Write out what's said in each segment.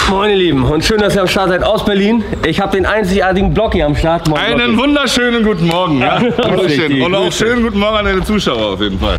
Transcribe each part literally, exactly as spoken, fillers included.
Moin ihr Lieben und schön, dass ihr am Start seid aus Berlin. Ich habe den einzigartigen Blocki am Start. Moin, Einen Blocki. wunderschönen guten Morgen. Ja? Richtig, und auch schönen guten Morgen an deine Zuschauer auf jeden Fall.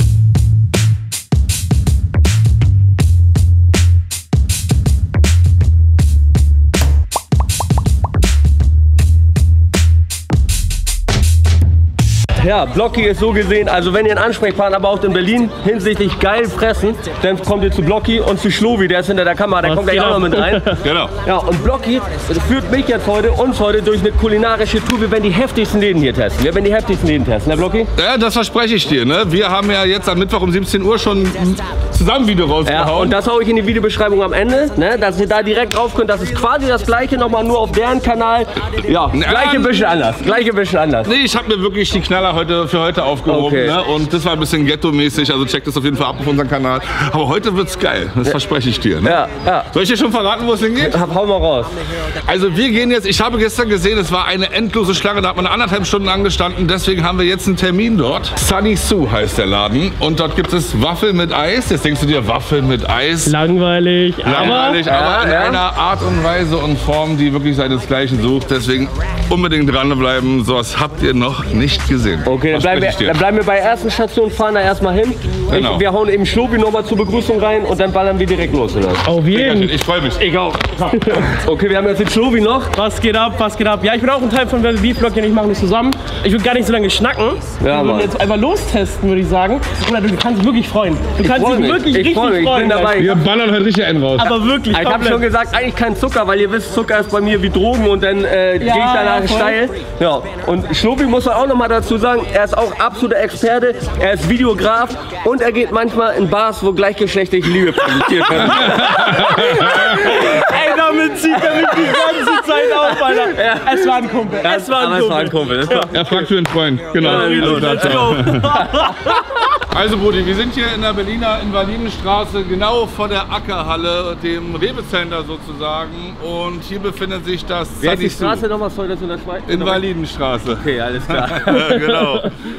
Ja, Blocki ist so gesehen, also wenn ihr einen Ansprechpartner braucht in Berlin hinsichtlich geil fressen, dann kommt ihr zu Blocki und zu Schlovi, der ist hinter der Kamera, der Was kommt gleich auch noch mit rein. Genau. Ja, und Blocki führt mich jetzt heute, uns heute durch eine kulinarische Tour. Wir werden die heftigsten Läden hier testen. Wir werden die heftigsten Läden testen, ne Blocki? Ja, das verspreche ich dir. Ne? Wir haben ja jetzt am Mittwoch um siebzehn Uhr schon ein Zusammenvideo rausgehauen. Ja, und das haue ich in die Videobeschreibung am Ende, ne? Dass ihr da direkt drauf könnt. Das ist quasi das gleiche, nochmal nur auf deren Kanal. Ja, gleiche bisschen anders. Gleiche bisschen anders. Nee, ich habe mir wirklich die Knaller heute für heute aufgehoben. Okay. Ne? Und das war ein bisschen ghetto-mäßig, also checkt das auf jeden Fall ab auf unserem Kanal. Aber heute wird's geil, das verspreche ich dir. Ne? Ja, ja. Soll ich dir schon verraten, wo es hingeht? Hau mal raus. Also wir gehen jetzt, ich habe gestern gesehen, es war eine endlose Schlange, da hat man anderthalb Stunden angestanden, deswegen haben wir jetzt einen Termin dort. Sunny Sue heißt der Laden und dort gibt es Waffeln mit Eis. Jetzt denkst du dir, Waffeln mit Eis. Langweilig, Langweilig, aber, aber ja, in ja. einer Art und Weise und Form, die wirklich seinesgleichen sucht. Deswegen unbedingt dranbleiben, sowas habt ihr noch nicht gesehen. Okay, dann bleiben, wir, dann bleiben wir bei der ersten Station, fahren da erstmal hin. Genau. Ich, wir hauen eben Schlobi nochmal zur Begrüßung rein und dann ballern wir direkt los, oder? Auf jeden. Ich freue mich. Ich auch. Okay, wir haben jetzt den Schlobi noch. Was geht ab, was geht ab? Ja, ich bin auch ein Teil von Wer wird Beef-Vlog, ich machen das zusammen. Ich würde gar nicht so lange schnacken. Ja, wir würden jetzt einfach lostesten, würde ich sagen. Oder du kannst dich wirklich freuen. Du Ich kannst freu dich mich. wirklich Ich richtig freu mich. Ich freuen. bin dabei. Wir ballern heute richtig einen raus. Aber wirklich, Ich habe komplett. schon gesagt, eigentlich kein Zucker, weil ihr wisst, Zucker ist bei mir wie Drogen und dann äh, gehe ich danach ja, voll. steil. Ja. Und Schlobi muss man auch noch mal dazu sagen, er ist auch absoluter Experte, er ist Videograf und er geht manchmal in Bars, wo gleichgeschlechtliche Liebe präsentiert wird. Ey, damit zieht er mich die ganze Zeit auf, Alter. Ja. Es war ein Kumpel. Es war ein Aber Kumpel. es war ein Kumpel. Das war Er fragt für einen Freund. Genau. Ja, Also, let's dazu. go. Also Brudi, wir sind hier in der Berliner Invalidenstraße, genau vor der Ackerhalle, dem Rewe-Center sozusagen. Und hier befindet sich das Wie heißt die Sunny Sue. Straße nochmal? Soll das in der Schweiz? Invalidenstraße. Okay, alles klar. Genau.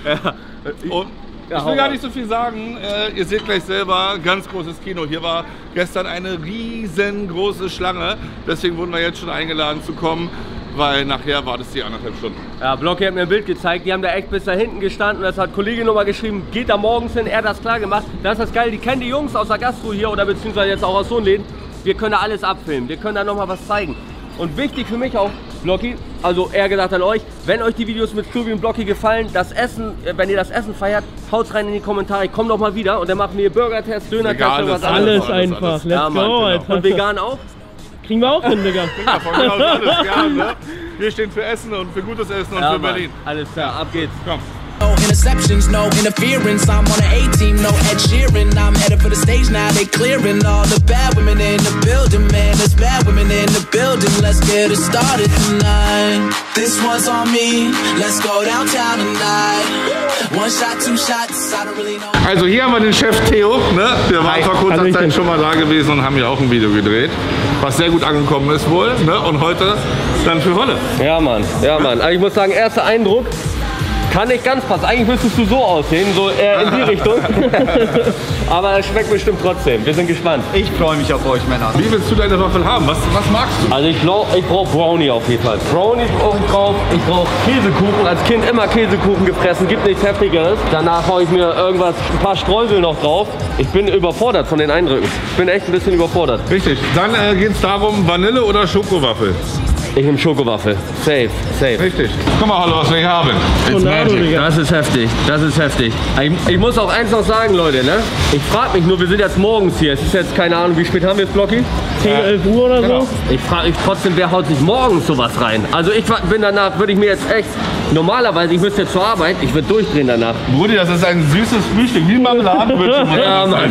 Und Ja, ich hau will gar rein. nicht so viel sagen, äh, ihr seht gleich selber, ganz großes Kino. Hier war gestern eine riesengroße Schlange, deswegen wurden wir jetzt schon eingeladen zu kommen, weil nachher war das die anderthalb Stunden. Ja, Blocki hat mir ein Bild gezeigt, die haben da echt bis da hinten gestanden. Das hat Kollege nochmal geschrieben, geht da morgens hin, er hat das klar gemacht. Das ist das Geile, die kennen die Jungs aus der Gastro hier oder beziehungsweise jetzt auch aus so einem Läden. Wir können da alles abfilmen, wir können da nochmal was zeigen. Und wichtig für mich auch, Blocki, also eher gesagt an euch, wenn euch die Videos mit Schlobi und Blocki gefallen, das Essen, wenn ihr das Essen feiert, haut's rein in die Kommentare, ich komm doch mal wieder und dann machen wir Burger-Test, Döner-Test, Vegan irgendwas ist anderes. Alles alles, einfach. alles. Let's Ja, Mann, go, genau. Alter. Und vegan auch? Kriegen wir auch hin, Digga. Von mir aus alles, ja, ne? Wir stehen für Essen und für gutes Essen und Ja, für Mann. Berlin. Alles klar, ab geht's. Komm. No interceptions, no interference. I'm on an A-team, no Ed Sheeran. I'm headed for the stage now, they clearing all the bad women in the building, man. There's bad women in the building. Let's get it started tonight. This one's on me. Let's go downtown tonight. One shot, two shots. I don't really know. Also hier haben wir den Chef Theo, ne? Wir waren vor kurzer Hallöchen. Zeit schon mal da gewesen und haben hier auch ein Video gedreht, was sehr gut angekommen ist wohl, ne? Und heute dann für Holle. Ja, Mann, ja, Mann. Also ich muss sagen, erster Eindruck kann nicht ganz passen. Eigentlich müsstest du so aussehen, so eher in die Richtung. Aber es schmeckt bestimmt trotzdem. Wir sind gespannt. Ich freue mich auf euch, Männer. Wie willst du deine Waffel haben? Was, was magst du? Also ich glaube, ich brauche Brownie auf jeden Fall. Brownie brauche ich drauf. Ich brauche Käsekuchen. Als Kind immer Käsekuchen gefressen. Gibt nichts Heftigeres. Danach haue ich mir irgendwas, ein paar Streusel noch drauf. Ich bin überfordert von den Eindrücken. Ich bin echt ein bisschen überfordert. Richtig. Dann äh, geht es darum, Vanille oder Schokowaffel? Ich nehme Schokowaffel. Safe, safe. Richtig. Guck mal, hallo, was wir hier haben. It's Tornado, magic. Digga. Das ist heftig, das ist heftig. Ich, ich muss auch eins noch sagen, Leute, ne? Ich frage mich nur, wir sind jetzt morgens hier. Es ist jetzt keine Ahnung, wie spät haben wir es, Blocki? zehn, elf Uhr oder Genau. so. Ich frage mich trotzdem, wer haut sich morgens sowas rein? Also ich wa- bin danach, würde ich mir jetzt echt, normalerweise, ich müsste jetzt zur Arbeit, ich würde durchdrehen danach. Brudi, das ist ein süßes Frühstück, wie Marmeladenbrötchen. Ja, Mann.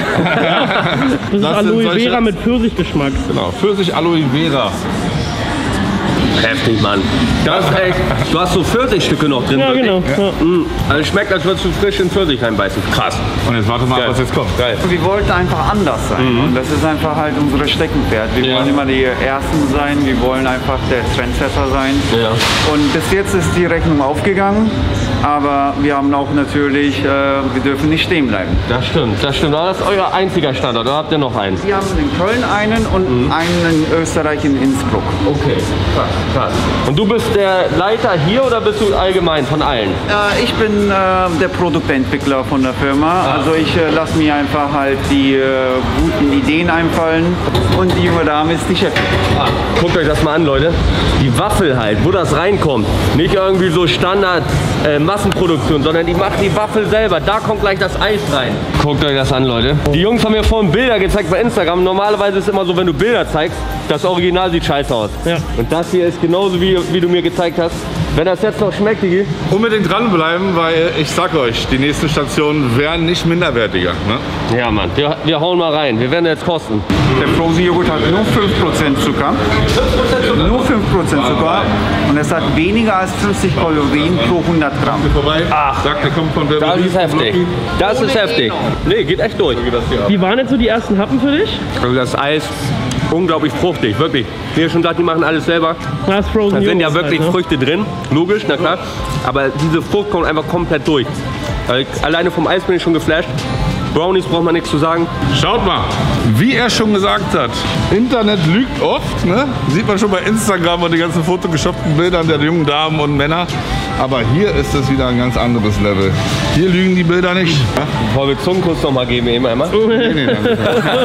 Das ist Das sind Aloe solche- Vera mit Pfirsichgeschmack. Genau, Pfirsich Aloe Vera. Heftig, Mann. Das ist echt, du hast so Pfirsichstücke noch drin. Ja, wirklich. genau. Ja. Mm. Also es schmeckt, als würdest du frisch in Pfirsich reinbeißen. Krass. Und jetzt warte mal, Geil. was jetzt kommt. Geil. Wir wollten einfach anders sein Mhm. und das ist einfach halt unsere Steckenpferd. Wir Ja. wollen immer die Ersten sein, wir wollen einfach der Trendsetter sein. Ja. Und bis jetzt ist die Rechnung aufgegangen, aber wir haben auch natürlich, äh, wir dürfen nicht stehen bleiben. Das stimmt, das stimmt. Aber das ist euer einziger Standort, oder habt ihr noch einen? Wir haben in Köln einen und einen in Österreich in Innsbruck. Okay, krass, krass. Und du bist der Leiter hier oder bist du allgemein von allen? Äh, ich bin äh, der Produktentwickler von der Firma. Also ich äh, lasse mir einfach halt die äh, guten Ideen einfallen und die junge Dame ist die Chefin. Ah, guckt euch das mal an, Leute. Die Waffel halt, wo das reinkommt. Nicht irgendwie so Standard äh, Massenproduktion, sondern die macht die Waffel selber. Da kommt gleich das Eis rein. Guckt euch das an, Leute. Die Jungs haben mir vorhin Bilder gezeigt bei Instagram. Normalerweise ist es immer so, wenn du Bilder zeigst, das Original sieht scheiße aus. Ja. Und das hier ist genauso wie, wie du mir gezeigt hast. Wenn das jetzt noch schmeckt, Digi. Unbedingt dranbleiben, weil ich sag euch, die nächsten Stationen werden nicht minderwertiger. Ne? Ja, Mann. Wir, wir hauen mal rein. Wir werden jetzt kosten. Der Frozen-Joghurt hat nur fünf Prozent Zucker. Nur fünf Prozent Zucker. Und es hat weniger als fünfzig Kalorien pro hundert Gramm. Vorbei. Ach, sagt, der kommt von Das ist heftig. Das ist heftig. Nee, geht echt durch. Wie waren jetzt so die ersten Happen für dich? Also das Eis, unglaublich fruchtig, wirklich. Wie ihr schon sagt, die machen alles selber. Das Frozen Da sind ja Joghurt wirklich halt, ne? Früchte drin, logisch, na klar. Aber diese Frucht kommt einfach komplett durch. Weil alleine vom Eis bin ich schon geflasht. Brownies braucht man nichts zu sagen. Schaut mal, wie er schon gesagt hat, Internet lügt oft, ne? Sieht man schon bei Instagram und die ganzen fotogeshoppten Bildern der jungen Damen und Männer. Aber hier ist es wieder ein ganz anderes Level. Hier lügen die Bilder nicht. Ja? Wollen wir Zungenkuss noch mal geben eben einmal? Nee, nee, danke.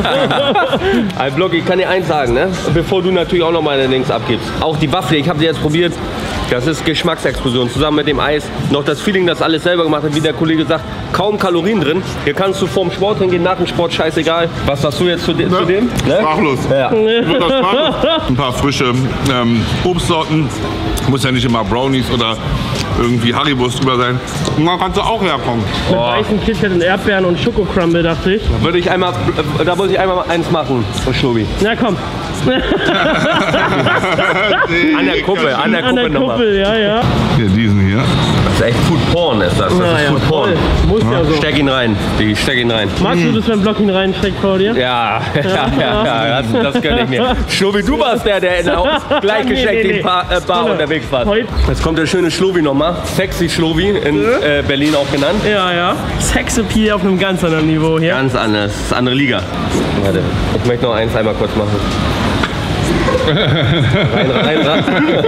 Ein Block, ich kann dir eins sagen, ne? Bevor du natürlich auch noch mal deine Links abgibst. Auch die Waffel, ich habe sie jetzt probiert. Das ist Geschmacksexplosion. Zusammen mit dem Eis. Noch das Feeling, das alles selber gemacht hat, wie der Kollege sagt. Kaum Kalorien drin. Hier kannst du vorm Sport hingehen, nach dem Sport, scheißegal. Was sagst du jetzt zu, de zu dem? Ne? Sprachlos. Ja. Ich würde das sprachlos. Ein paar frische ähm, Obstsorten. Muss ja nicht immer Brownies oder irgendwie Haribos drüber sein. Und da kannst du auch herkommen. Mit weißen KitKat und Erdbeeren und Schokocrumble, dachte ich. Würde ich einmal, äh, da muss ich einmal eins machen, Schlubi. Na komm. An der Kuppe, an der An der Kuppe nochmal. Kuppel, ja, ja. Hier, diesen hier. Das ist echt Food Porn, ist das. Das Na ist ja, Food Porn. voll. Muss ja so. Steck ihn rein, Digi, steck ihn rein. Magst du das, wenn Block ihn reinsteckt vor dir? Ja, ja, ja, ja, das, das gönn ich mir. Schlubi, du warst der, der in der gleichgeschleckten Nee, nee, nee. Bar, äh, Bar unterwegs war. Heute- Jetzt kommt der schöne Schlubi nochmal. Sexy Schlubi, in äh, Berlin auch genannt. Ja, ja. Sexappeal auf einem ganz anderen Niveau hier. Ganz anders, das ist andere Liga. Warte, ich möchte noch eins einmal kurz machen. Rein, rein, rein.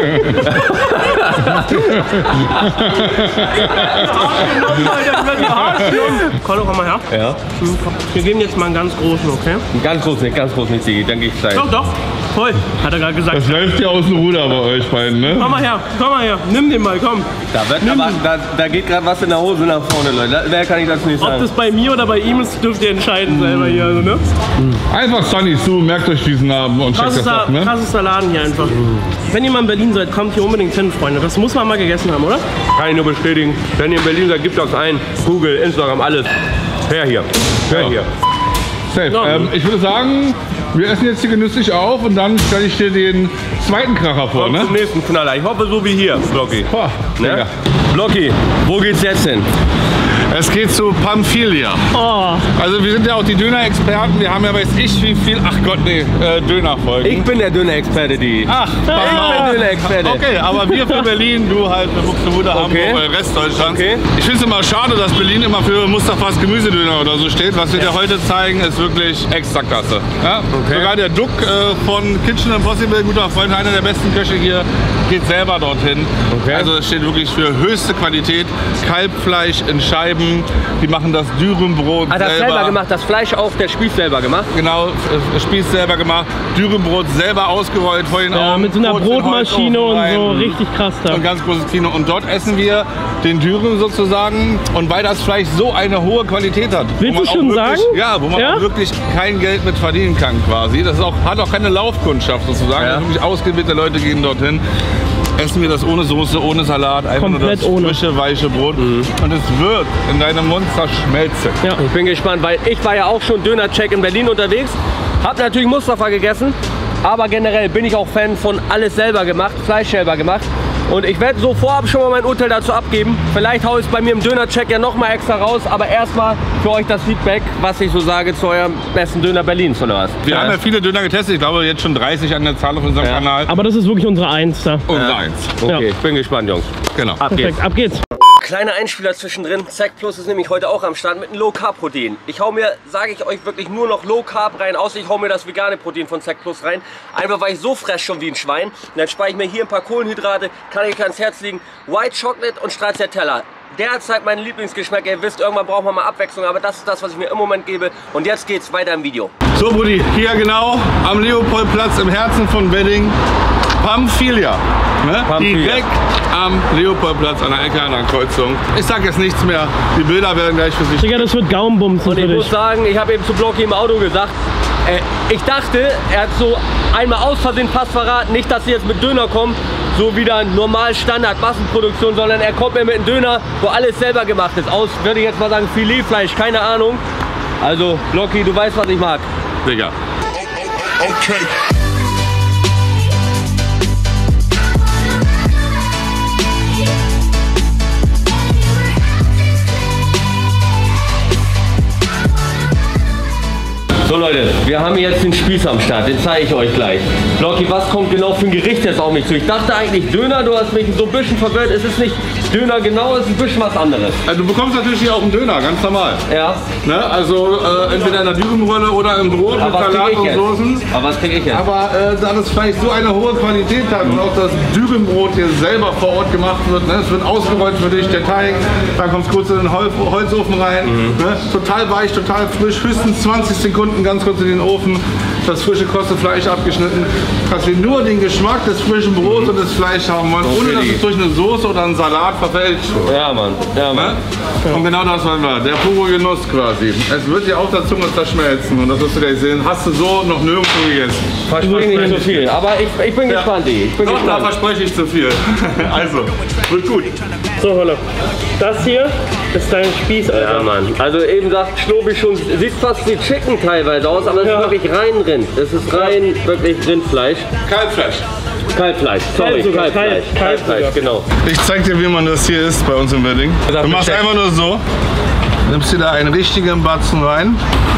Komm, komm mal her. Ja, Wir geben jetzt mal einen ganz großen, okay? ganz groß nicht, ganz groß nicht, Digi, dann geh ich gleich. Doch, doch. Voll. Hat er gerade gesagt. Das läuft ja aus dem Ruder bei euch beiden, ne? Komm mal her, komm mal her. Nimm den mal, komm. Da, wird aber, da, da geht gerade was in der Hose nach vorne, Leute. Da- Wer kann ich das nicht Ob sagen? das bei mir oder bei ihm ist, dürft ihr entscheiden selber hier. Also, ne? Einfach Sunny Sue, merkt euch diesen Namen und checkt das Krassester, ab, ne? krassester Laden hier einfach. Wenn ihr mal in Berlin seid, kommt hier unbedingt hin, Freunde. Das muss man mal gegessen haben, oder? Kann ich nur bestätigen. Wenn ihr in Berlin seid, gebt das ein. Google, Instagram, alles. Her hier. Her hier. Safe. Ja. Ähm, ich würde sagen, wir essen jetzt hier genüsslich auf und dann stelle ich dir den zweiten Kracher vor, Kommt ne? zum nächsten Knaller. Ich hoffe so wie hier, Blocky. Boah, Ne? Digga. Blocky, wo geht's jetzt hin? Es geht zu Pamphilia. Oh, Also wir sind ja auch die Döner-Experten. Wir haben ja weiß ich wie viel, ach Gott, nee, äh, Dönerfolgen. Ich bin der Döner-Experte, die. Ach, Ich bin der Döner-Experte. Okay, aber wir für Berlin, du halt für Buxtehude, Hamburg, Okay. äh, Rest Deutschlands. Okay. Ich finde es immer schade, dass Berlin immer für Mustafas Gemüsedöner oder so steht. Was wir dir heute zeigen, ist wirklich Extraklasse. Ja? Sogar der Duck äh, von Kitchen Impossible, ein guter Freund, einer der besten Köche hier, geht selber dorthin. Okay. Also es steht wirklich für höchste Qualität. Kalbfleisch in Scheiben, die machen das Dürümbrot Hat das selber. selber gemacht, das Fleisch auf der Spieß selber gemacht? Genau, äh, Spieß selber gemacht, Dürümbrot selber ausgerollt vor den ja, Augen. mit so einer kurz in den Brotmaschine Holzofen und so. rein. Richtig krass da. Ein ganz großes Kino. Und dort essen wir den Dürüm sozusagen. Und weil das Fleisch so eine hohe Qualität hat. Willst wo du man schon auch wirklich, sagen? Ja, wo man Ja? auch wirklich kein Geld mit verdienen kann quasi. Das ist auch, hat auch keine Laufkundschaft sozusagen. Ja. Wirklich ausgebildete Leute gehen dorthin. Essen wir das ohne Soße, ohne Salat, einfach Komplett nur das ohne. frische, weiche Brot. Und es wird in deinem Mund zerschmelzen. Ja. Ich bin gespannt, weil ich war ja auch schon Döner-Check in Berlin unterwegs. Hab natürlich Mustafa gegessen. Aber generell bin ich auch Fan von alles selber gemacht, Fleisch selber gemacht. Und ich werde so vorab schon mal mein Urteil dazu abgeben. Vielleicht haue ich es bei mir im Döner-Check ja noch mal extra raus. Aber erstmal für euch das Feedback, was ich so sage zu eurem besten Döner Berlins, oder was? Wir ja. haben ja viele Döner getestet. Ich glaube jetzt schon dreißig an der Zahl auf unserem ja. Kanal. Aber das ist wirklich unsere Eins da. Unsere ja. Eins. Okay, ja. ich bin gespannt, Jungs. Genau. Ab Perfekt, geht's. ab geht's. Kleiner Einspieler zwischendrin. Zack Plus ist nämlich heute auch am Start mit einem Low-Carb-Protein. Ich hau mir, sage ich euch, wirklich nur noch Low-Carb rein, außer ich hau mir das vegane Protein von Zack Plus rein. Einfach weil ich so fress schon wie ein Schwein. Und dann spare ich mir hier ein paar Kohlenhydrate, kann ich ans Herz legen. White Chocolate und Stracciatella. Derzeit mein Lieblingsgeschmack. Ihr wisst, irgendwann braucht man mal Abwechslung, aber das ist das, was ich mir im Moment gebe. Und jetzt geht's weiter im Video. So, Brudi, hier genau am Leopoldplatz im Herzen von Wedding. Pamphilia. Ne? Pamphilia. Direkt am Leopoldplatz an der Ecke an der Kreuzung. Ich sag jetzt nichts mehr. Die Bilder werden gleich für sich. Digga, das wird Gaumenbumsen Und ich für dich. muss sagen, ich habe eben zu Blocky im Auto gesagt, äh, ich dachte, er hat so einmal aus Versehen fast verraten, nicht, dass sie jetzt mit Döner kommen, so wieder normal Standard Massenproduktion, sondern er kommt mir mit einem Döner, wo alles selber gemacht ist. Aus, würde ich jetzt mal sagen, Filetfleisch, keine Ahnung. Also, Blocky, du weißt, was ich mag. Digga. Okay. So Leute, wir haben jetzt den Spieß am Start, den zeige ich euch gleich. Blocky, was kommt genau für ein Gericht jetzt auf mich zu? Ich dachte eigentlich Döner, du hast mich so ein bisschen verwirrt. Es ist nicht Döner genau, es ist ein bisschen was anderes. Also du bekommst natürlich hier auch einen Döner, ganz normal. Ja. Ne? Also äh, entweder in der Dürrenrolle oder im Brot Aber mit Salat und jetzt? Soßen. Aber was krieg ich jetzt? Aber äh, da das Fleisch so eine hohe Qualität hat und auch das Dübenbrot hier selber vor Ort gemacht wird, ne? Es wird ausgerollt für dich, der Teig, dann kommt es kurz in den Hol Holzofen rein, mhm. ne? Total weich, total frisch, höchstens zwanzig Sekunden ganz kurz in den Ofen, das frische krosse Fleisch abgeschnitten, dass wir nur den Geschmack des frischen Brots mhm. und des Fleisch haben wollen, ohne dass es durch eine Soße oder einen Salat verfälscht wird. Ja, Mann. Ja, Mann. Ne? Und genau das wollen wir, der pure Genuss quasi. Es wird dir auf der Zunge zerschmelzen und das wirst du gleich sehen, hast du so noch nirgendwo gegessen. Verspreche nicht so viel, aber ich, ich bin ja. gespannt, ich bin Doch, gespannt. da verspreche ich zu viel. Also, wird gut. So, Holle. Das hier ist dein Spieß, Alter. Ja, Mann. Also eben sagt Schlobi schon, sieht fast wie Chicken teilweise aus, aber es ja. ist wirklich rein Rind. Es ist rein wirklich Rindfleisch. Kalbfleisch. Kalbfleisch, sorry, Kalt sogar, Kalbfleisch. kalt, kalt Kalbfleisch, genau. Ich zeig dir, wie man das hier isst bei uns im Wedding. Du machst einfach nur so. Nimmst dir da einen richtigen Batzen rein.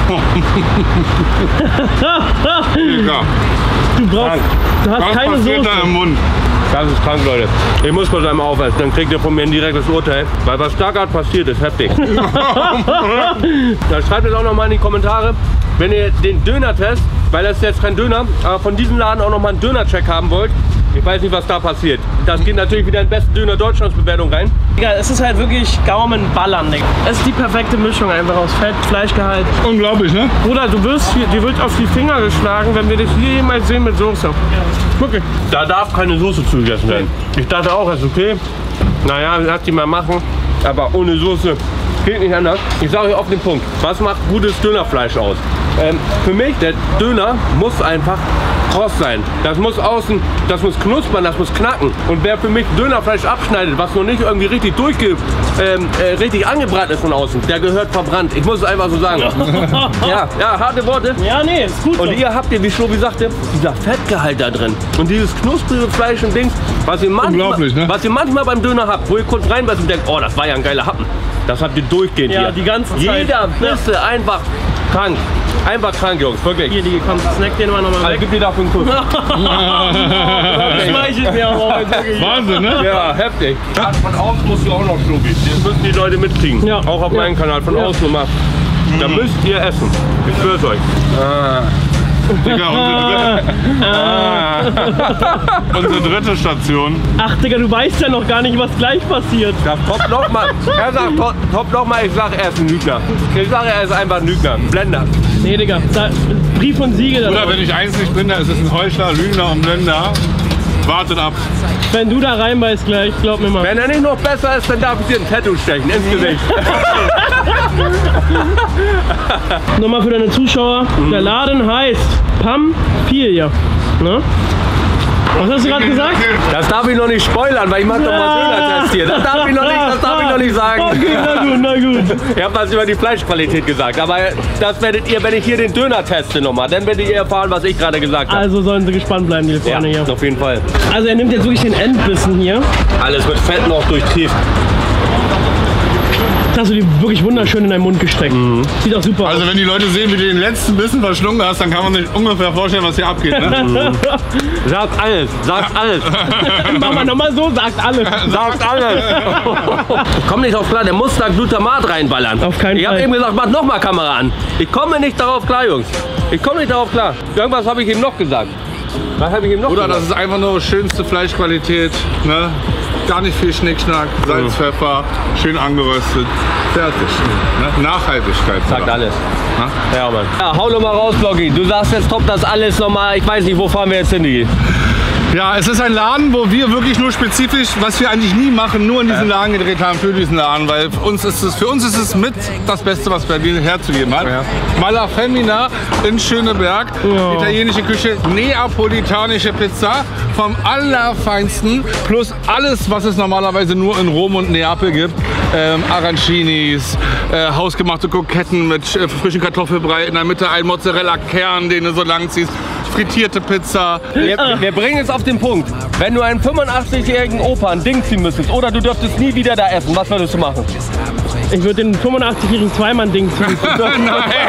Ja. Du brauchst, du hast Was keine passiert Soße. da im Mund? Das ist krank, Leute. Ich muss kurz einmal aufessen, dann kriegt ihr von mir ein direktes Urteil. Weil was da gerade passiert ist, heftig. Dann schreibt es auch noch mal in die Kommentare, wenn ihr den Döner-Test, weil das ist jetzt kein Döner, aber von diesem Laden auch noch mal einen Döner-Check haben wollt. Ich weiß nicht, was da passiert. Das geht natürlich wieder in die besten Döner Deutschlands Bewertung rein. Digga, es ist halt wirklich Gaumenballern, Digga. Es ist die perfekte Mischung einfach aus Fett, Fleischgehalt. Unglaublich, ne? Bruder, du wirst, dir wird auf die Finger geschlagen, wenn wir das hier jemals sehen mit Soße. Wirklich. Da darf keine Soße zugegessen werden. Ich dachte auch, ist okay. Naja, lass die mal machen. Aber ohne Soße geht nicht anders. Ich sage euch auf den Punkt. Was macht gutes Dönerfleisch aus? Ähm, für mich, der Döner muss einfach kross sein. Das muss außen, das muss knuspern, das muss knacken. Und wer für mich Dönerfleisch abschneidet, was noch nicht irgendwie richtig durchge, ähm, äh, richtig angebraten ist von außen, der gehört verbrannt. Ich muss es einfach so sagen. ja, ja, harte Worte. Ja, nee, ist gut. Und so. ihr habt ihr, wie Schlobi sagte, dieser Fettgehalt da drin. Und dieses knusprige Fleisch und Dings, was ihr manchmal, Unglaublich, ne? was ihr manchmal beim Döner habt, wo ihr kurz reinbeißt und denkt, oh, das war ja ein geiler Happen. Das habt ihr durchgehend Ja, hier. die ganze Zeit. Jeder Bisse ja. einfach krank. Einfach krank, Jungs, wirklich. Hier, die kommt, snack den mal nochmal Also, weg. gib dir dafür einen Kuss. Schmeichelt mir auch. Wahnsinn, ne? Ja, heftig. Ja, von außen musst du auch noch Schlobi. Das müssen die Leute mitkriegen. Ja. Auch auf Ja. meinem Kanal, von Ja. außen nochmal. Da müsst ihr essen. Ich schwör's euch. Ah. Digga, unsere, dritte, unsere dritte Station. Ach, Digga, du weißt ja noch gar nicht, was gleich passiert. Das top noch mal. Er sagt top, top noch mal, ich sag, er ist ein Lügner. Ich sage, er ist einfach ein Lügner. Ein Blender. Nee, Digga, da, Brief und Siegel. Oder wenn ich eins nicht bin, dann ist es ein Heuchler, Lügner und Blender. Wartet ab. Wenn du da reinbeißt gleich, glaub mir mal. Wenn er nicht noch besser ist, dann darf ich dir ein Tattoo stechen ins Gesicht. Nochmal für deine Zuschauer. Mhm. Der Laden heißt Pamphilia. Ne? Was hast du gerade gesagt? Das darf ich noch nicht spoilern, weil ich mach doch mal Döner-Test hier. Das darf ich noch nicht, das darf ich noch nicht sagen. Okay, na gut, na gut. Ich habe was über die Fleischqualität gesagt, aber das werdet ihr, wenn ich hier den Döner teste nochmal, dann werdet ihr erfahren, was ich gerade gesagt habe. Also sollen sie gespannt bleiben, die Freunde Ja, hier. auf jeden Fall. Also er nimmt jetzt wirklich den Endbissen hier. Alles mit Fett noch durchtrieft. Hast du die wirklich wunderschön in deinen Mund gesteckt. Mhm. Sieht auch super Also aus. wenn die Leute sehen, wie du den letzten Bissen verschlungen hast, dann kann man sich ungefähr vorstellen, was hier abgeht. Ne? Sagt alles, sagt alles. Mach mal nochmal so, sagt alles. Sagt alles. Ich komme nicht drauf klar, der muss da Glutamat reinballern. Auf keinen Ich habe Fall. eben gesagt, mach nochmal Kamera an. Ich komme nicht darauf klar, Jungs. Ich komme nicht darauf klar. Irgendwas habe ich ihm noch gesagt. Was habe ich ihm noch Oder gesagt? das ist einfach nur schönste Fleischqualität. Ne? Gar nicht viel Schnickschnack, Salz, Pfeffer, schön angeröstet. Fertig. Ne? Nachhaltigkeit. Sagt alles. Na? Ja, Mann. Ja, hau doch mal raus, Bloggy. Du sagst jetzt, top das alles nochmal. Ich weiß nicht, wo fahren wir jetzt hin, Digi? Ja, es ist ein Laden, wo wir wirklich nur spezifisch, was wir eigentlich nie machen, nur in diesen Laden gedreht haben für diesen Laden, weil für uns ist es, für uns ist es mit das Beste, was Berlin herzugeben hat. Ja. Mala Femina in Schöneberg, Ja. italienische Küche, neapolitanische Pizza vom Allerfeinsten, plus alles, was es normalerweise nur in Rom und Neapel gibt. Ähm, Arancinis, äh, hausgemachte Kroketten mit äh, frischem Kartoffelbrei, in der Mitte ein Mozzarella-Kern, den du so lang ziehst, frittierte Pizza. Wir, wir bringen es auf den Punkt. Wenn du einen fünfundachtzig-jährigen Opa ein Ding ziehen müsstest oder du dürftest nie wieder da essen, was würdest du machen? Ich würde den fünfundachtzig-jährigen Zweimann-Ding ziehen. Nein,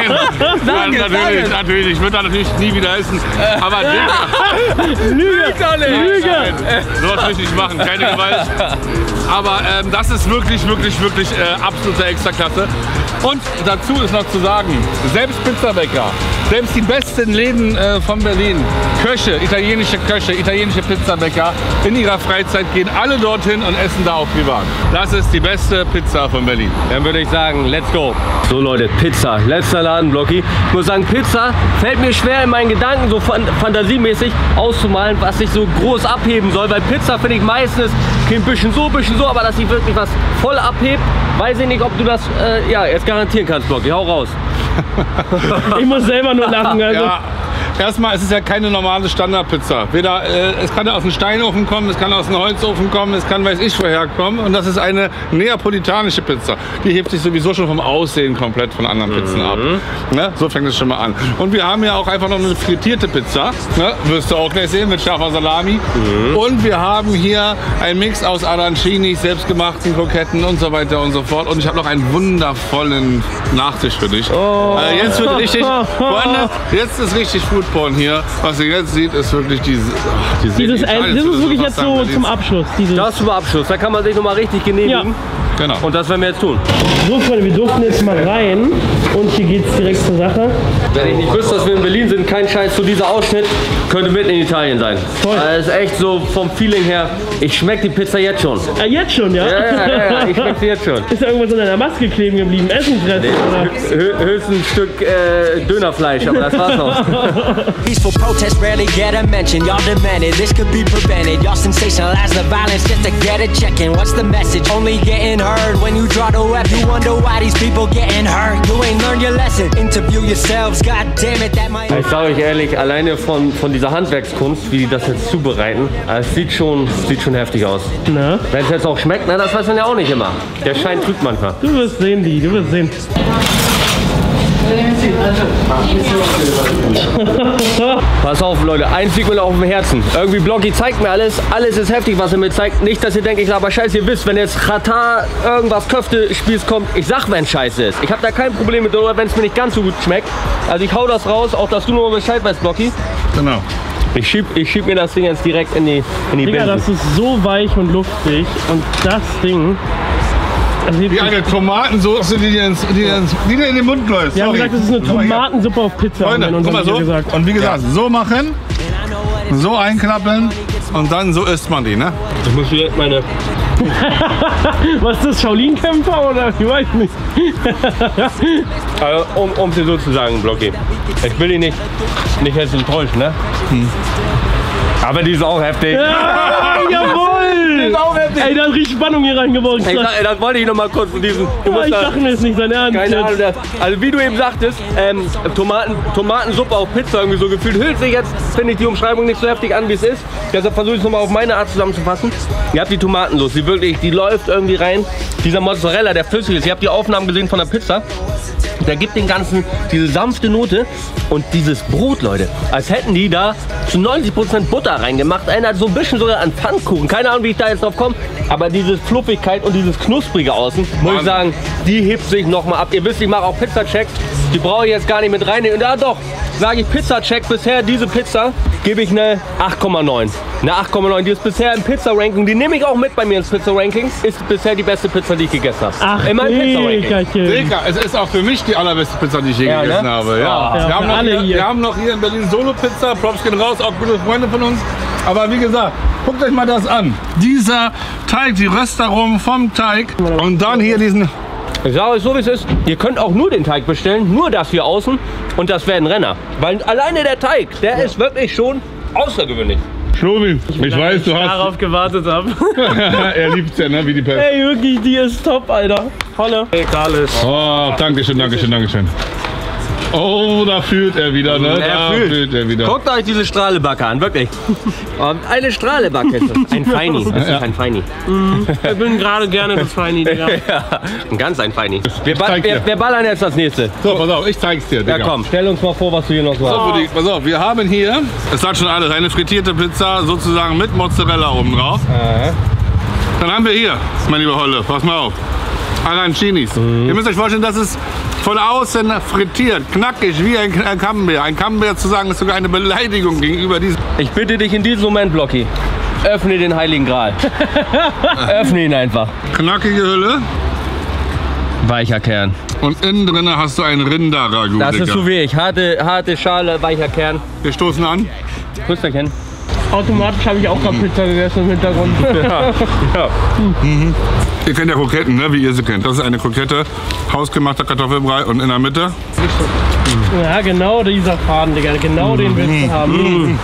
Sag es, sag natürlich, es. natürlich. Ich würde da natürlich nie wieder essen. Aber Digga, Lüge! Lüge! sowas will ich nicht machen, keine Gewalt. Aber ähm, das ist wirklich, wirklich, wirklich äh, absolute Extraklasse. Und dazu ist noch zu sagen, selbst Pizzabäcker, selbst die besten Läden äh, von Berlin, Köche, italienische Köche, italienische Pizzabäcker, in ihrer Freizeit gehen alle dorthin und essen da auch privat. Das ist die beste Pizza von Berlin. Dann würde ich sagen, let's go. So Leute, Pizza, letzter Laden, Blocki. Ich muss sagen, Pizza fällt mir schwer in meinen Gedanken so fan fantasiemäßig auszumalen, was sich so groß abheben soll. Weil Pizza finde ich meistens ein bisschen so, ein bisschen so, aber dass sie wirklich was voll abhebt, weiß ich nicht, ob du das äh, ja, jetzt garantieren kannst, Blocki. Hau raus. Ich muss selber nur lachen. Also. Ja, erstmal, es ist ja keine normale Standardpizza. Weder, äh, es kann aus einem Steinofen kommen, es kann aus einem Holzofen kommen, es kann weiß ich woher kommen. Und das ist eine neapolitanische Pizza. Die hebt sich sowieso schon vom Aussehen komplett von anderen Pizzen ab. Ne? So fängt es schon mal an. Und wir haben ja auch einfach noch eine frittierte Pizza. Ne? Wirst du auch gleich sehen mit scharfer Salami. Und wir haben hier einen Mix aus Arancinis, selbstgemachten Kroketten und so weiter und so fort. Und ich habe noch einen wundervollen Nachtisch für dich. Oh. Äh, jetzt wird richtig, Freunde, jetzt ist richtig Foodporn hier. Was ihr jetzt seht, ist wirklich diese, ach, diese Dieses, ich ein, weiß, das würde ist so wirklich was jetzt sagen, so weil zum dies- Abschluss. Dieses. Das zum Abschluss, da kann man sich noch mal richtig genehmigen. Genau. Und das werden wir jetzt tun. So Freunde, wir durften jetzt mal rein und hier geht's direkt zur Sache. Wenn ich nicht wüsste, dass wir in Berlin sind, kein Scheiß, so dieser Ausschnitt könnte mitten in Italien sein. Toll. Das ist echt so vom Feeling her, ich schmecke die Pizza jetzt schon. Ah, jetzt schon, ja? Ja, ja, ja, ja, ich schmecke sie jetzt schon. Ist da irgendwas an deiner Maske kleben geblieben? Essensrest? Oder? Hö höchstens ein Stück äh, Dönerfleisch, aber das war's auch. Peaceful protests rarely get a mention. Y'all demanded this could be prevented. Y'all sensationalize the violence just to get a check-in. What's the message? Only getting heard when you draw the web. You wonder why these people getting hurt. You ain't learned your lesson. Interview yourselves. God damn it, that might. Ich sage euch ehrlich, alleine von, von dieser Handwerkskunst, wie die das jetzt zubereiten, es sieht schon, sieht schon heftig aus. Na? Wenn es jetzt auch schmeckt, na, das weiß man ja auch nicht immer. Der Schein trügt manchmal. Du wirst sehen, die, du wirst sehen. Pass auf, Leute, eins liegt mir auf dem Herzen. Irgendwie Bloggy zeigt mir alles, alles ist heftig, was er mir zeigt. Nicht, dass ihr denkt, ich aber scheiße, ihr wisst, wenn jetzt Katar irgendwas Köfte-Spieß kommt, ich sag, wenn scheiße ist. Ich habe da kein Problem mit, oder wenn es mir nicht ganz so gut schmeckt. Also ich hau das raus, auch dass du nur mal Bescheid weißt, Bloggy. Genau. Ich schieb, ich schieb mir das Ding jetzt direkt in die, in die Digga, Binsen. das ist so weich und luftig und das Ding. Also Wie eine Tomatensoße, die dir, ins, die dir, ins, die dir in den Mund läuft. wir haben Sorry. gesagt, das ist eine Tomatensuppe auf Pizza. haben wir Freunde, in guck unserem mal so. Video gesagt. Und wie gesagt, so machen, so einklappen und dann so isst man die, ne? Ich muss hier meine... Was ist das, Shaolin-Kämpfer oder? Ich weiß nicht. Also, um, um dir so zu sagen, Bloggy. Ich will dich nicht, nicht jetzt enttäuschen, ne? Hm. Aber die ist auch heftig. Ah, jawohl! Die ist auch heftig. Ey, da hat richtig Spannung hier reingeworfen. Ey, ey, das wollte ich noch mal kurz von diesem. Du Ja, musst ich da, dachte mir, ist nicht sein Ernst. keine Ahnung, jetzt. das, also wie du eben sagtest, ähm, Tomaten, Tomatensuppe auf Pizza irgendwie so gefühlt. Hüllt sich jetzt, finde ich die Umschreibung nicht so heftig an, wie es ist. Deshalb versuche ich es nochmal auf meine Art zusammenzufassen. Ihr habt die Tomatensoße, die wirklich, die läuft irgendwie rein. Dieser Mozzarella, der flüssig ist. Ihr habt die Aufnahmen gesehen von der Pizza. Der gibt den Ganzen diese sanfte Note und dieses Brot, Leute, als hätten die da zu neunzig Prozent Butter reingemacht. Einer hat so ein bisschen sogar an Pfannkuchen. Keine Ahnung, wie ich da jetzt drauf komme. Aber diese Fluffigkeit und dieses Knusprige außen, muss ich sagen, die hebt sich nochmal ab. Ihr wisst, ich mache auch Pizza-Checks. Die brauche ich jetzt gar nicht mit reinnehmen. Und ja doch, sage ich Pizza-Check. Bisher diese Pizza gebe ich eine acht Komma neun. Eine acht Komma neun. Die ist bisher im Pizza-Ranking. Die nehme ich auch mit bei mir ins Pizza-Ranking. Ist bisher die beste Pizza, die ich gegessen habe. Ach, in meinem Pizza-Ranking. Dickerchen. Digga, es ist auch für mich die allerbeste Pizza, die ich je Ja, gegessen ne? habe. Ja. Ja, wir, haben für noch alle hier, hier. wir haben noch hier in Berlin Solo-Pizza. Props gehen raus, auch gute Freunde von uns. Aber wie gesagt, guckt euch mal das an. Dieser Teig, die Röstaromen vom Teig und dann hier diesen... Ich sage euch so, wie es ist. Ihr könnt auch nur den Teig bestellen, nur das hier außen und das wäre ein Renner. Weil alleine der Teig, der ist wirklich schon außergewöhnlich. Schlobi, ich, ich weiß, du hast... Darauf gewartet habe. er liebt ja, ne? Wie die Pest. Ey, wirklich, die ist top, Alter. Holle. Egal ist. Oh, dankeschön, dankeschön, dankeschön. Oh, da fühlt er wieder, ne? Er da fühlt. fühlt er wieder. Guckt euch diese Strahlebacke an, wirklich. Und eine Strahlebacke ist das. Ein Feini. Das ist Ja. ein Feini. Ich bin gerade gerne das Feini, Digga. Ja, ein ganz ein Feini. Wir, Ich ba zeig wir, dir. wir ballern jetzt das nächste. So, pass auf, ich zeig's dir, Digga. Ja komm, stell uns mal vor, was du hier noch so So, hast. Buddy, pass auf, wir haben hier, es sagt schon alles, eine frittierte Pizza sozusagen mit Mozzarella oben drauf. Dann haben wir hier, mein lieber Holle, pass mal auf, Arancinis. Ihr müsst euch vorstellen, das ist von außen frittiert, knackig wie ein, ein Camembert. Ein Camembert zu sagen, ist sogar eine Beleidigung gegenüber diesem. Ich bitte dich in diesem Moment, Blocky, öffne den Heiligen Gral. Öffne ihn einfach. Knackige Hülle Weicher Kern. und innen drin hast du ein Rinderragout. Das ist Digga. so wie ich. Harte, harte Schale, weicher Kern. Wir stoßen an. Küsterchen. Automatisch habe ich auch gerade Pizza gegessen im Hintergrund. Ja. Ja. Ihr kennt ja Kroketten, ne? Wie ihr sie kennt. Das ist eine Krokette, hausgemachter Kartoffelbrei und in der Mitte. Ja, genau dieser Faden, Digga. Genau den willst du haben.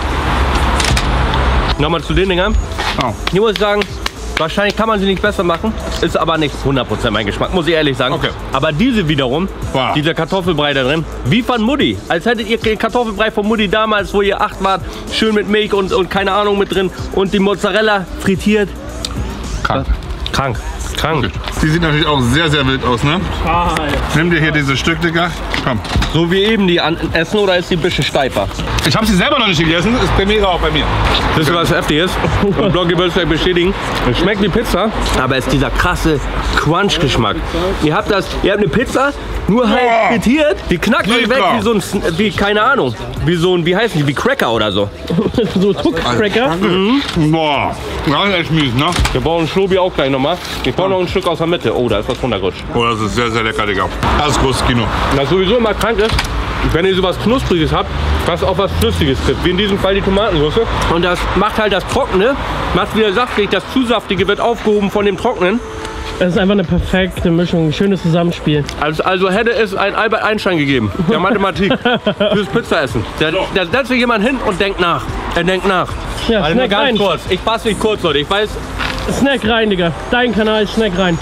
Nochmal zu den Dingern. Oh. Hier muss ich sagen, wahrscheinlich kann man sie nicht besser machen. Ist aber nicht hundert Prozent mein Geschmack, muss ich ehrlich sagen. Okay. Aber diese wiederum, Wow. dieser Kartoffelbrei da drin, wie von Mutti. Als hättet ihr den Kartoffelbrei von Mutti damals, wo ihr acht wart, schön mit Milch und, und keine Ahnung mit drin. Und die Mozzarella frittiert. Krank. Krank. Krank. Die sieht natürlich auch sehr, sehr wild aus, ne? Ah, Nimm dir hier dieses Stück, Digga. Komm. So wie eben die an essen oder ist die ein bisschen steifer? Ich habe sie selber noch nicht gegessen, ist Premiere auch bei mir. Wisst ihr, was heftig ist? Und Bloggy wird es vielleicht bestätigen. Es schmeckt wie Pizza, aber es ist dieser krasse Crunch-Geschmack. Ihr habt das, ihr habt eine Pizza, nur halt Boah. frittiert, die knackt euch weg Lecker. wie so ein, Sn- wie, keine Ahnung, wie so ein, wie heißen die, wie Cracker oder so. so Tuck-Cracker. Boah, das ist echt mies, ne? Wir brauchen einen Schlobi auch gleich nochmal. Ich brauche noch ein Stück aus der Mitte. Oh, da ist was runtergerutscht. Oh, das ist sehr, sehr lecker, Digga. Das ist großes Kino. Was sowieso immer krank ist, wenn ihr sowas Knuspriges habt, was auch was Flüssiges gibt, wie in diesem Fall die Tomatensauce. Und das macht halt das Trockene, macht wieder saftig, das zu Saftige wird aufgehoben von dem Trockenen. Das ist einfach eine perfekte Mischung, ein schönes Zusammenspiel. Also, also hätte es einen Albert Einstein gegeben, der Mathematik, fürs Pizzaessen. Da, da setzt sich jemand hin und denkt nach. Er denkt nach. Ja, Also nur Snack ganz rein. kurz. Ich fasse mich kurz, Leute. Ich weiß, Snack rein, Digga. Dein Kanal, Snack rein.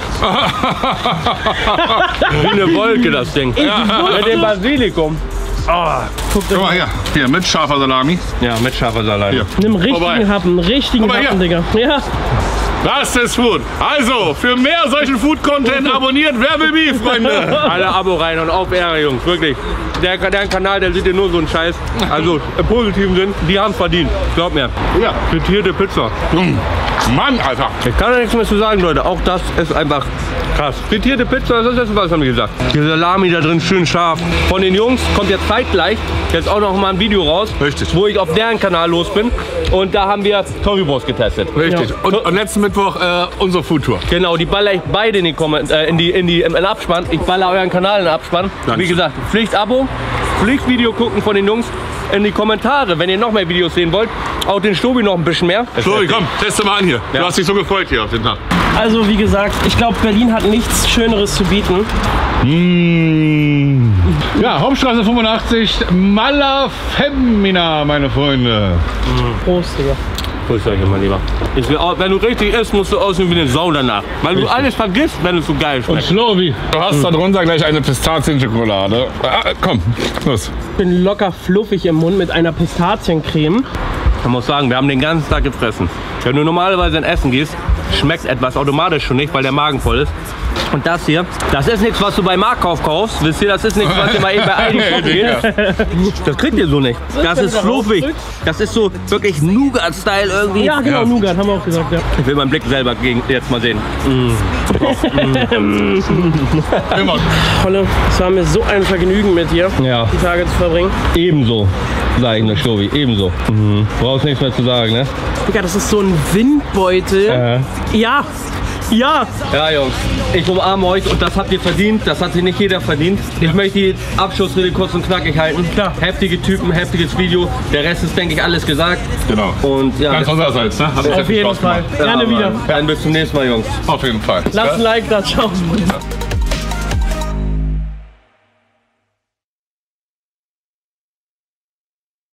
wie eine Wolke das Ding. Mit dem Basilikum. Guck Guck mal hier, hier mit scharfer Salami. Ja, mit scharfer Salat. Hier. Nimm richtigen Vorbei. Happen, richtigen Guck mal Happen, Digga. Ja. Das ist Food. Also, für mehr solchen Food-Content abonniert Wer will Beef, Freunde. Alle Abo rein und auf Ehre, Jungs. Wirklich. Der, der Kanal, der sieht ja nur so einen Scheiß. Also im positiven Sinn, die haben es verdient. Glaub mir. Ja. Frittierte Pizza. Mann, Alter. Ich kann da nichts mehr zu sagen, Leute. Auch das ist einfach krass. Frittierte Pizza, das ist was haben wir gesagt. Die Salami da drin schön scharf. Von den Jungs kommt jetzt zeitgleich jetzt auch noch mal ein Video raus, Richtig. wo ich auf deren Kanal los bin. Und da haben wir Currywurst getestet. Richtig. Ja. Und, und letzten Mittwoch äh, unsere Food-Tour. Genau, die baller ich beide in, die Komment äh, in, die, in, die, in den Abspann. Ich baller euren Kanal in den Abspann. Danke. Wie gesagt, Pflicht-Abo, Pflicht-Video gucken von den Jungs. In die Kommentare, wenn ihr noch mehr Videos sehen wollt. Auch den Stobi noch ein bisschen mehr. Flori, komm, teste mal an hier. Ja. Du hast dich so gefreut hier auf den Tag. Also wie gesagt, ich glaube, Berlin hat nichts Schöneres zu bieten. Mmh. Ja, Hauptstraße fünfundachtzig, Mala Femina, meine Freunde. Prost, Digga. Grüß euch, mein Lieber. Ich will auch, wenn du richtig isst, musst du aussehen wie eine Sau danach. Weil du alles vergisst, wenn es so geil Und schmeckt. Schlobi, du hast hm. darunter gleich eine Pistazien-Schokolade. Ah, komm, los. Ich bin locker fluffig im Mund mit einer Pistaziencreme. Man muss sagen, wir haben den ganzen Tag gefressen. Wenn du normalerweise in Essen gehst, schmeckt etwas automatisch schon nicht, weil der Magen voll ist. Und das hier, das ist nichts, was du bei Marktkauf kaufst. Wisst ihr, das ist nichts, was ihr mal eben bei Aldi kaufen geht. Das kriegt ihr so nicht. Das ist fluffig. Das ist so wirklich Nougat-Style irgendwie. Ja, genau, Ja. Nougat, haben wir auch gesagt, ja. Ich will meinen Blick selber gegen, jetzt mal sehen. Immer. Holle, es war mir so ein Vergnügen mit dir, Ja. die Tage zu verbringen. Ebenso, sag ich nur, Schlobi, ebenso. Mhm. Brauchst nichts mehr zu sagen, ne? Digga, das ist so ein Windbeutel. Äh. Ja, ja. Ja, Jungs, ich umarme euch und das habt ihr verdient. Das hat sich nicht jeder verdient. Ich möchte die Abschlussrede kurz und knackig halten. Klar. Heftige Typen, heftiges Video. Der Rest ist, denke ich, alles gesagt. Genau. Und ja, Ganz unsererseits, ne? Hat uns Auf sehr viel jeden Spaß Fall. gemacht. Gerne ja, wieder. Mann. Dann bis zum nächsten Mal, Jungs. Auf jeden Fall. Lasst ein Like da, ciao.